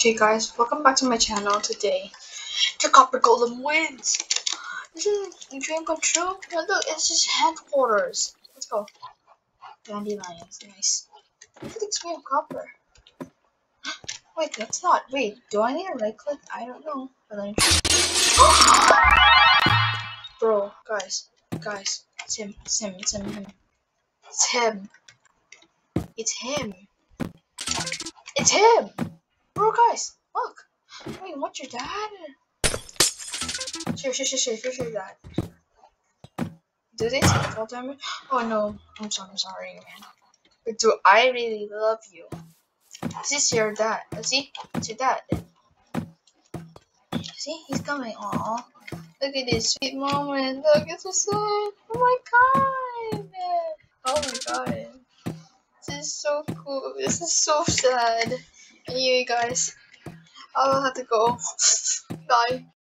Okay guys, welcome back to my channel. Today the Copper Golem wins. This is dream come true. No, look, it's just headquarters. Let's go. Dandelions, nice. It thinks we have copper. Wait, that's not. Wait, do I need a right click? I don't know. But let me try. Bro, guys, it's him, it's him, it's him. It's him. It's him. It's him. Bro, guys, look. Wait, what's your dad? Sure, dad. Do they take fall damage? Oh no, I'm sorry, man. But do I really love you? This is your dad. See? It's your dad. See? He's coming. Aww. Look at this sweet moment. Look, it's so sad. Oh my god. Oh my god. This is so cool. This is so sad. Anyway, guys, I'll have to go. Bye.